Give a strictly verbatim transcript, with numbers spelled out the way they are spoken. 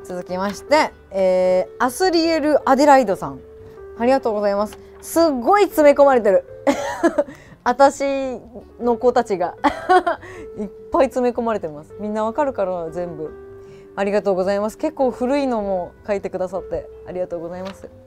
続きまして、えー、アスリエル・アデライドさん、ありがとうございます。すっごい詰め込まれてる私の子たちがいっぱい詰め込まれてます。みんなわかるから、全部ありがとうございます。結構古いのも書いてくださってありがとうございます。